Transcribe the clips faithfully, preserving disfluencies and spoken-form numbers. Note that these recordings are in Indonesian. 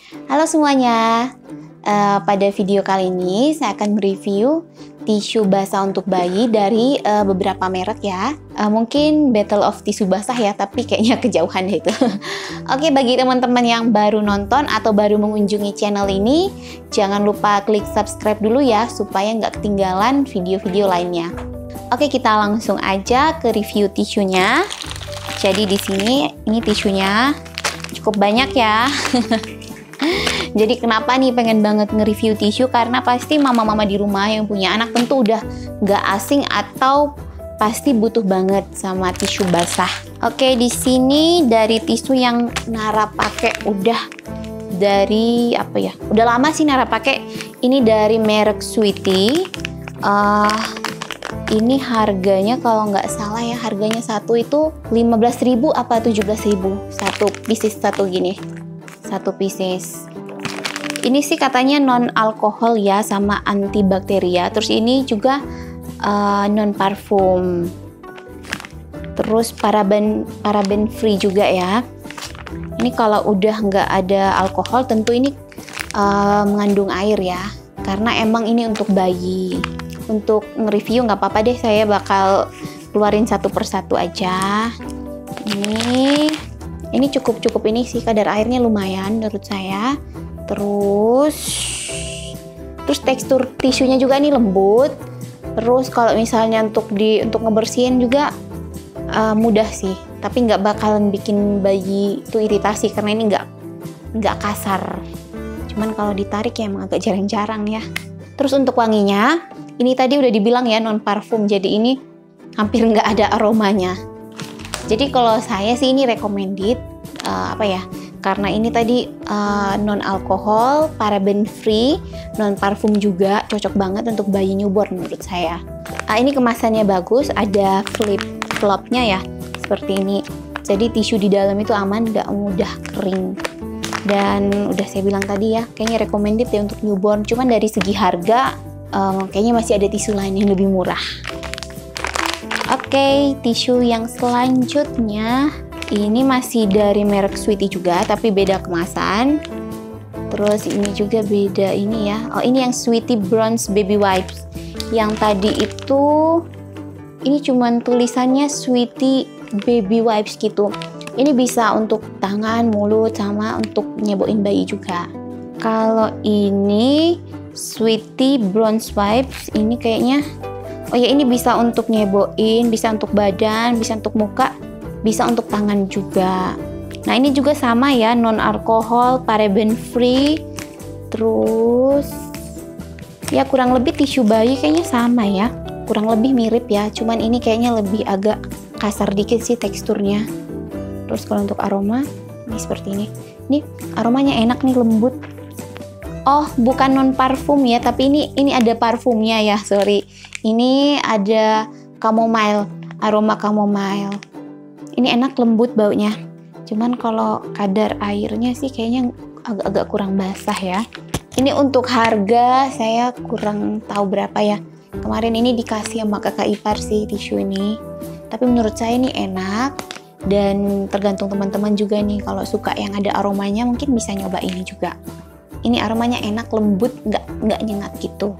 Halo semuanya, uh, pada video kali ini saya akan mereview tisu basah untuk bayi dari uh, beberapa merek ya. Uh, mungkin battle of tisu basah ya, tapi kayaknya kejauhan deh itu. Oke, bagi teman-teman yang baru nonton atau baru mengunjungi channel ini, jangan lupa klik subscribe dulu ya, supaya nggak ketinggalan video-video lainnya. Oke, kita langsung aja ke review tisunya. Jadi di sini ini tisunya cukup banyak ya. Jadi kenapa nih pengen banget nge-review tisu, karena pasti mama-mama di rumah yang punya anak tentu udah nggak asing atau pasti butuh banget sama tisu basah. Oke, di sini dari tisu yang Nara pakai udah dari apa ya? Udah lama sih Nara pakai. Ini dari merek Sweety. Uh, ini harganya kalau nggak salah ya, harganya satu itu lima belas ribu apa tujuh belas ribu satu pieces, satu gini. Satu pieces. Ini sih katanya non alkohol ya, sama antibakteria. Terus ini juga uh, non parfum. Terus paraben paraben free juga ya. Ini kalau udah nggak ada alkohol, tentu ini uh, mengandung air ya. Karena emang ini untuk bayi. Untuk nge-review nggak apa-apa deh, saya bakal keluarin satu persatu aja. Ini, ini cukup cukup ini sih, kadar airnya lumayan menurut saya. Terus, terus tekstur tisunya juga nih lembut. Terus kalau misalnya untuk di untuk ngebersihin juga uh, mudah sih. Tapi nggak bakalan bikin bayi itu iritasi karena ini nggak nggak kasar. Cuman kalau ditarik ya emang agak jarang-jarang ya. Terus untuk wanginya, ini tadi udah dibilang ya non parfum. Jadi ini hampir nggak ada aromanya. Jadi kalau saya sih ini recommended uh, apa ya? Karena ini tadi uh, non alkohol, paraben free, non parfum juga, cocok banget untuk bayi newborn menurut saya. Uh, ini kemasannya bagus, ada flip flopnya ya, seperti ini. Jadi tisu di dalam itu aman, nggak mudah kering. Dan udah saya bilang tadi ya, kayaknya recommended ya untuk newborn. Cuman dari segi harga, um, kayaknya masih ada tisu lain yang lebih murah. Oke, okay, tisu yang selanjutnya. Ini masih dari merek Sweety juga, tapi beda kemasan. Terus ini juga beda ini ya. Oh, ini yang Sweety Bronze Baby Wipes. Yang tadi itu, ini cuman tulisannya Sweety Baby Wipes gitu. Ini bisa untuk tangan, mulut, sama untuk nyeboin bayi juga. Kalau ini Sweety Bronze Wipes, ini kayaknya, oh ya ini bisa untuk nyeboin, bisa untuk badan, bisa untuk muka, bisa untuk tangan juga. Nah ini juga sama ya, non alkohol, paraben free. Terus ya kurang lebih tisu bayi kayaknya sama ya, kurang lebih mirip ya, cuman ini kayaknya lebih agak kasar dikit sih teksturnya. Terus kalau untuk aroma ini seperti ini. Ini aromanya enak nih, lembut. Oh bukan non parfum ya, tapi ini ini ada parfumnya ya, sorry. Ini ada chamomile, aroma chamomile. Ini enak, lembut baunya. Cuman kalau kadar airnya sih kayaknya agak-agak kurang basah ya. Ini untuk harga saya kurang tahu berapa ya. Kemarin ini dikasih sama kakak ipar sih tisu ini. Tapi menurut saya ini enak. Dan tergantung teman-teman juga nih. Kalau suka yang ada aromanya mungkin bisa nyoba ini juga. Ini aromanya enak, lembut, nggak, nggak nyengat gitu.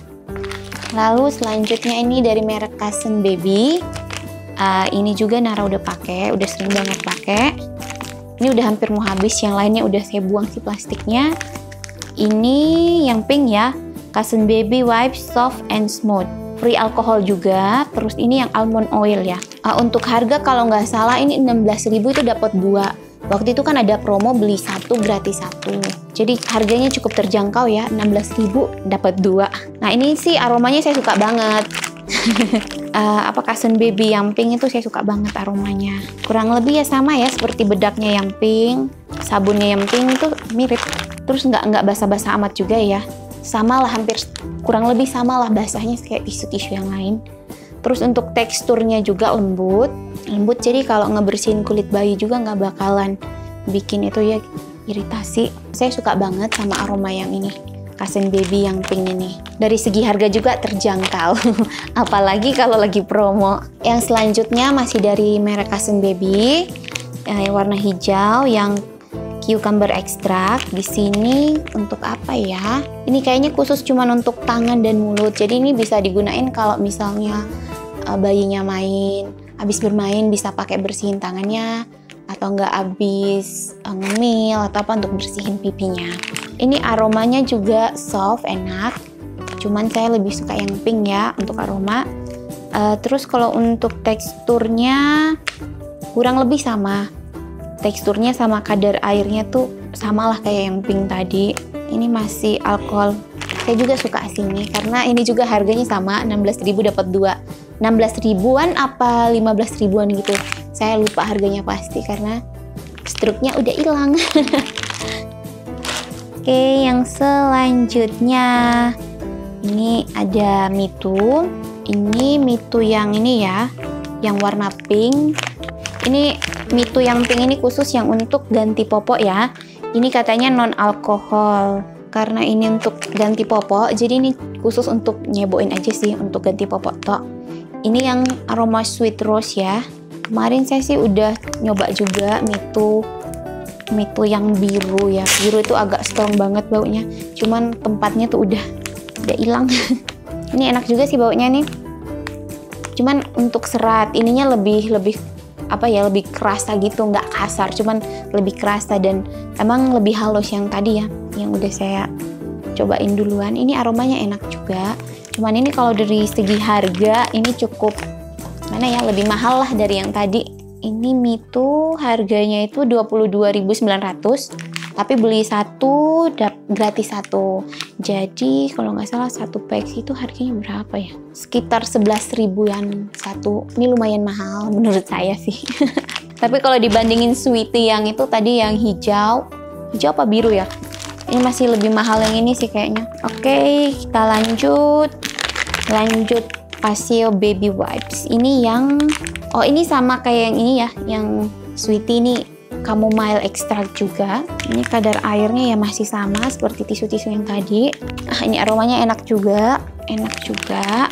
Lalu selanjutnya ini dari merek Cousin Baby. Uh, ini juga Nara udah pakai, udah sering banget pakai. Ini udah hampir mau habis, yang lainnya udah saya buang si plastiknya. Ini yang pink ya, Cousin Baby Wipes Soft and Smooth, free alkohol juga. Terus ini yang almond oil ya. Uh, untuk harga kalau nggak salah ini enam belas ribu itu dapat dua. Waktu itu kan ada promo beli satu gratis satu. Jadi harganya cukup terjangkau ya, enam belas ribu dapat dua. Nah ini sih aromanya saya suka banget. uh, apa Cousin Baby yang pink itu saya suka banget aromanya. Kurang lebih ya sama ya seperti bedaknya yang pink, sabunnya yang pink itu mirip. Terus nggak nggak basah-basah amat juga ya. Sama lah, hampir kurang lebih sama lah basahnya kayak tisu-tisu yang lain. Terus untuk teksturnya juga lembut, lembut. Jadi kalau ngebersihin kulit bayi juga nggak bakalan bikin itu ya iritasi. Saya suka banget sama aroma yang ini. Cousin Baby yang pink ini. Dari segi harga juga terjangkau, apalagi kalau lagi promo. Yang selanjutnya masih dari merek Cousin Baby, yang warna hijau, yang cucumber extract. Di sini untuk apa ya? Ini kayaknya khusus cuman untuk tangan dan mulut. Jadi ini bisa digunain kalau misalnya uh, bayinya main, habis bermain bisa pakai bersihin tangannya, atau enggak habis uh, ngemil atau apa untuk bersihin pipinya. Ini aromanya juga soft, enak. Cuman saya lebih suka yang pink ya untuk aroma. Uh, terus kalau untuk teksturnya kurang lebih sama. Teksturnya sama kadar airnya tuh samalah kayak yang pink tadi. Ini masih alkohol. Saya juga suka sini karena ini juga harganya sama, enam belas ribu dapat dua. enam belas ribuan apa lima belas ribuan gitu. Saya lupa harganya pasti karena struknya udah hilang. Oke, yang selanjutnya ini ada Mitu. Ini Mitu yang ini ya, yang warna pink. Ini Mitu yang pink ini khusus yang untuk ganti popok ya. Ini katanya non alkohol. Karena ini untuk ganti popok, jadi ini khusus untuk nyeboin aja sih, untuk ganti popok tok. Ini yang aroma sweet rose ya. Kemarin saya sih udah nyoba juga Mitu Mitu yang biru ya. Biru itu agak strong banget baunya. Cuman tempatnya tuh udah udah hilang. Ini enak juga sih baunya nih. Cuman untuk serat ininya lebih lebih apa ya, lebih kerasa gitu, nggak kasar, cuman lebih kerasa dan emang lebih halus yang tadi ya, yang udah saya cobain duluan. Ini aromanya enak juga, cuman ini kalau dari segi harga ini cukup mana ya, lebih mahal lah dari yang tadi. Ini Mitu harganya itu dua puluh dua ribu sembilan ratus, tapi beli satu dap gratis satu. Jadi kalau nggak salah satu pack itu harganya berapa ya? Sekitar sebelas ribuan satu. Ini lumayan mahal menurut saya sih. Tapi kalau dibandingin Sweety yang itu tadi yang hijau, hijau apa biru ya? Ini masih lebih mahal yang ini sih kayaknya. Oke, kita lanjut. Lanjut Paseo Baby Wipes. Ini yang oh ini sama kayak yang ini ya, yang Sweety ini chamomile extract juga. Ini kadar airnya ya masih sama seperti tisu-tisu yang tadi. Ah, ini aromanya enak juga, enak juga.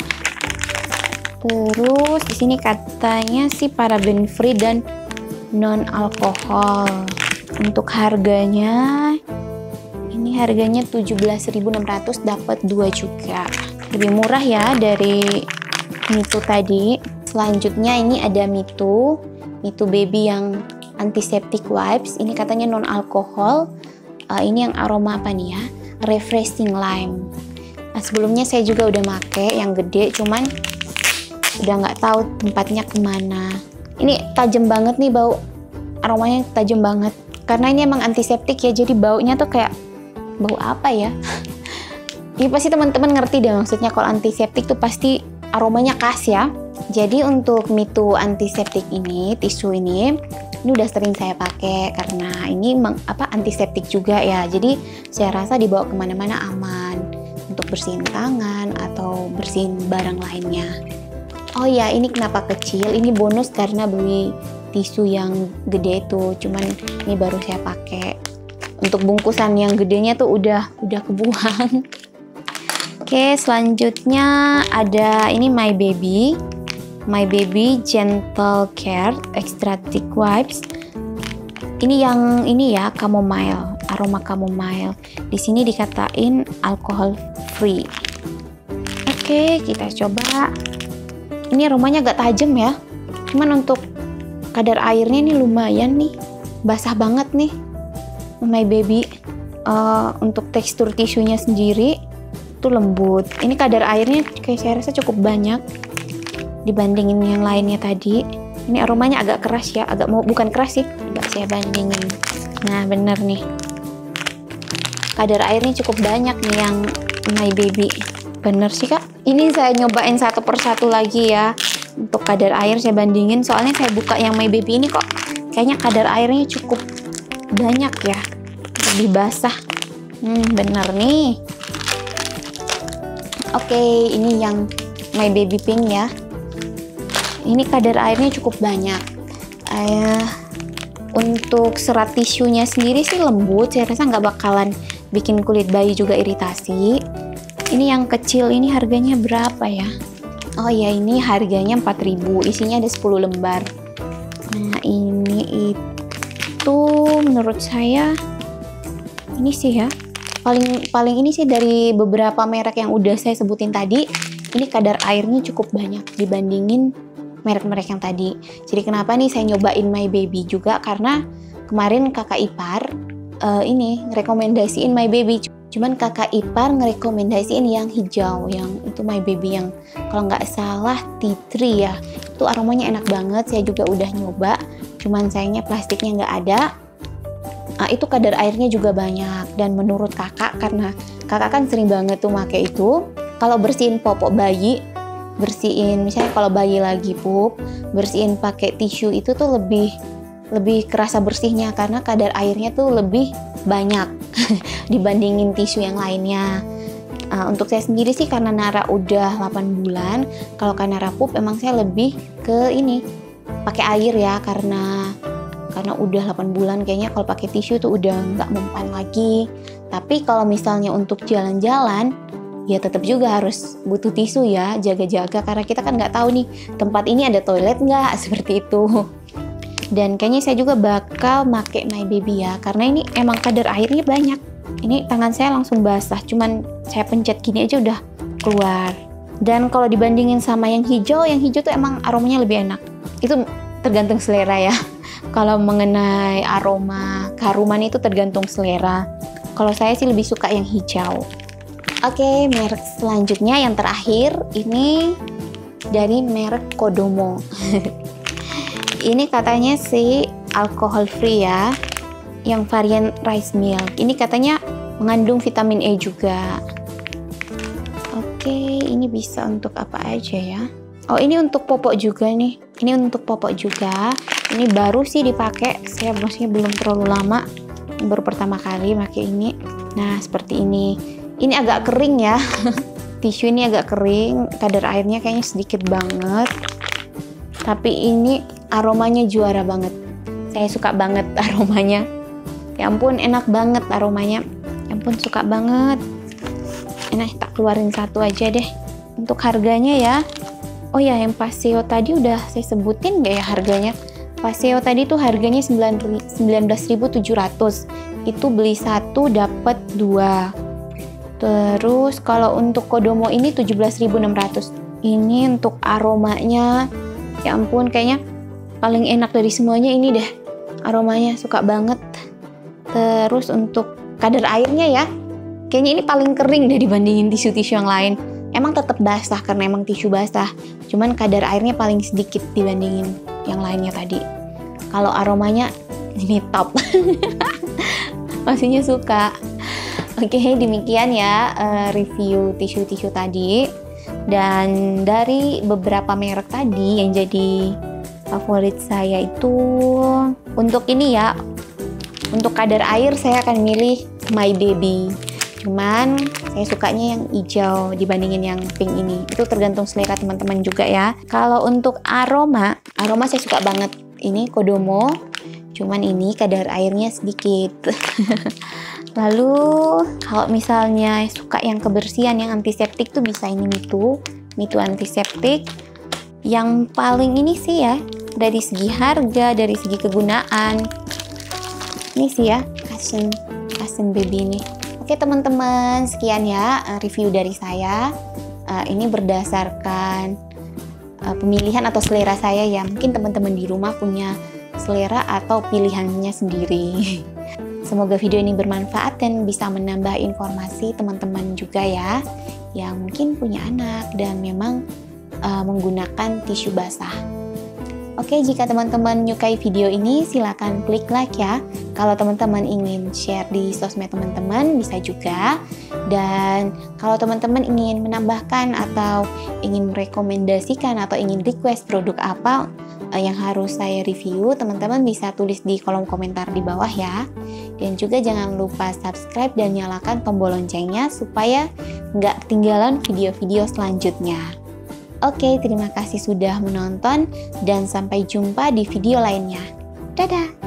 Terus di sini katanya sih paraben free dan non alkohol. Untuk harganya, ini harganya tujuh belas ribu enam ratus, dapat dua juga. Lebih murah ya dari Mitu tadi. Selanjutnya ini ada Mitu, Mitu Baby yang antiseptic wipes. Ini katanya non alkohol. Uh, ini yang aroma apa nih ya? Refreshing lime. Nah, sebelumnya saya juga udah make yang gede, cuman udah nggak tahu tempatnya kemana. Ini tajam banget nih bau, aromanya tajam banget. Karena ini emang antiseptik ya, jadi baunya tuh kayak bau apa ya? Ini pasti teman-teman ngerti deh maksudnya, kalau antiseptik tuh pasti aromanya khas ya. Jadi untuk Mitu antiseptik ini, tisu ini, ini udah sering saya pakai karena ini meng, apa antiseptik juga ya. Jadi saya rasa dibawa kemana-mana aman untuk bersihin tangan atau bersihin barang lainnya. Oh ya, ini kenapa kecil? Ini bonus karena beli tisu yang gede itu. Cuman ini baru saya pakai. Untuk bungkusan yang gedenya tuh udah udah kebuang. Oke, selanjutnya ada ini My Baby. My Baby Gentle Care Extra Thick Wipes. Ini yang ini ya, chamomile, aroma chamomile. Di sini dikatain alcohol free. Oke, kita coba. Ini aromanya agak tajam ya. Cuman untuk kadar airnya ini lumayan nih, basah banget nih. My Baby. Uh, untuk tekstur tisunya sendiri itu lembut. Ini kadar airnya kayak saya rasa cukup banyak dibandingin yang lainnya tadi. Ini aromanya agak keras ya, agak mau bukan keras sih, coba saya bandingin. Nah bener nih, kadar airnya cukup banyak nih yang My Baby. Bener sih kak. Ini saya nyobain satu persatu lagi ya. Untuk kadar air saya bandingin, soalnya saya buka yang My Baby ini kok kayaknya kadar airnya cukup banyak ya, lebih basah. Hmm bener nih. Oke, ini yang My Baby Pink ya. Ini kadar airnya cukup banyak. Uh, untuk serat tisunya sendiri sih lembut. Saya rasa nggak bakalan bikin kulit bayi juga iritasi. Ini yang kecil ini harganya berapa ya? Oh ya, ini harganya empat ribu. Isinya ada sepuluh lembar. Nah ini itu menurut saya ini sih ya paling paling ini sih dari beberapa merek yang udah saya sebutin tadi, ini kadar airnya cukup banyak dibandingin merek-merek yang tadi. Jadi kenapa nih saya nyobain My Baby juga, karena kemarin kakak ipar uh, ini ngerekomendasiin My Baby, cuman kakak ipar ngerekomendasiin yang hijau, yang itu My Baby yang kalau nggak salah tea tree ya. Itu aromanya enak banget, saya juga udah nyoba, cuman sayangnya plastiknya nggak ada. Nah, itu kadar airnya juga banyak, dan menurut kakak, karena kakak kan sering banget tuh pakai itu, kalau bersihin popok bayi, bersihin misalnya kalau bayi lagi pup, bersihin pakai tisu itu tuh lebih lebih kerasa bersihnya karena kadar airnya tuh lebih banyak dibandingin tisu yang lainnya. Uh, untuk saya sendiri sih karena Nara udah delapan bulan, kalau kan Nara pup emang saya lebih ke ini pakai air ya, karena karena udah delapan bulan kayaknya kalau pakai tisu tuh udah nggak mempan lagi. Tapi kalau misalnya untuk jalan-jalan ya tetap juga harus butuh tisu ya, jaga-jaga karena kita kan nggak tahu nih tempat ini ada toilet nggak, seperti itu. Dan kayaknya saya juga bakal make My Baby ya, karena ini emang kadar airnya banyak. Ini tangan saya langsung basah, cuman saya pencet gini aja udah keluar. Dan kalau dibandingin sama yang hijau, yang hijau tuh emang aromanya lebih enak. Itu tergantung selera ya. Kalau mengenai aroma keharuman itu tergantung selera. Kalau saya sih lebih suka yang hijau. Oke, merek selanjutnya yang terakhir ini dari merek Kodomo. Ini katanya sih alkohol free ya, yang varian rice milk. Ini katanya mengandung vitamin E juga. Oke, ini bisa untuk apa aja ya? Oh, ini untuk popok juga nih. Ini untuk popok juga. Ini baru sih dipakai. Saya maksudnya belum terlalu lama. Baru pertama kali pakai ini. Nah, seperti ini. Ini agak kering ya. Tisu ini agak kering. Kadar airnya kayaknya sedikit banget. Tapi ini aromanya juara banget. Saya suka banget aromanya. Ya ampun, enak banget aromanya. Ya ampun, suka banget. Enak, tak keluarin satu aja deh. Untuk harganya ya. Oh ya, yang Paseo tadi udah saya sebutin nggak ya harganya? Paseo tadi tuh harganya sembilan belas ribu tujuh ratus. Itu beli satu dapat dua. Terus kalau untuk Kodomo ini tujuh belas ribu enam ratus. Ini untuk aromanya, ya ampun, kayaknya paling enak dari semuanya ini deh. Aromanya suka banget. Terus untuk kadar airnya ya, kayaknya ini paling kering deh dibandingin tisu-tisu yang lain. Emang tetap basah karena emang tisu basah, cuman kadar airnya paling sedikit dibandingin yang lainnya tadi. Kalau aromanya ini top. Maksudnya suka. Oke, demikian ya uh, review tisu-tisu tadi. Dan dari beberapa merek tadi yang jadi favorit saya itu untuk ini ya, untuk kadar air saya akan milih My Baby. Cuman saya sukanya yang hijau dibandingin yang pink ini. Itu tergantung selera teman-teman juga ya. Kalau untuk aroma, aroma saya suka banget ini Kodomo. Cuman ini kadar airnya sedikit. Lalu kalau misalnya suka yang kebersihan, yang antiseptik tuh bisa ini Mitu. Mitu antiseptik. Yang paling ini sih ya, dari segi harga, dari segi kegunaan. Ini sih ya, Cushion, Cushion Baby ini. Oke teman-teman, sekian ya review dari saya. Uh, ini berdasarkan uh, pemilihan atau selera saya ya. Mungkin teman-teman di rumah punya selera atau pilihannya sendiri. Semoga video ini bermanfaat dan bisa menambah informasi teman-teman juga ya, yang mungkin punya anak dan memang uh, menggunakan tisu basah. Oke, jika teman-teman menyukai video ini, silakan klik like ya. Kalau teman-teman ingin share di sosmed teman-teman, bisa juga. Dan kalau teman-teman ingin menambahkan atau ingin merekomendasikan atau ingin request produk apa yang harus saya review, teman-teman bisa tulis di kolom komentar di bawah ya. Dan juga jangan lupa subscribe dan nyalakan tombol loncengnya supaya nggak ketinggalan video-video selanjutnya. Oke, terima kasih sudah menonton dan sampai jumpa di video lainnya. Dadah!